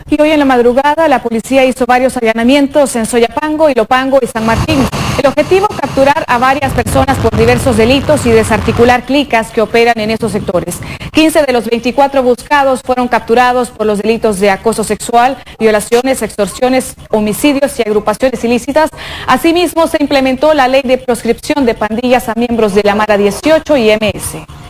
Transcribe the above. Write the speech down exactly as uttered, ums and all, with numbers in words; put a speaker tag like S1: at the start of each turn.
S1: Y hoy en la madrugada la policía hizo varios allanamientos en Soyapango, Ilopango y San Martín. El objetivo, capturar a varias personas por diversos delitos y desarticular clicas que operan en esos sectores. quince de los veinticuatro buscados fueron capturados por los delitos de acoso sexual, violaciones, extorsiones, homicidios y agrupaciones ilícitas. Asimismo, se implementó la ley de proscripción de pandillas a miembros de la Mara dieciocho y M S.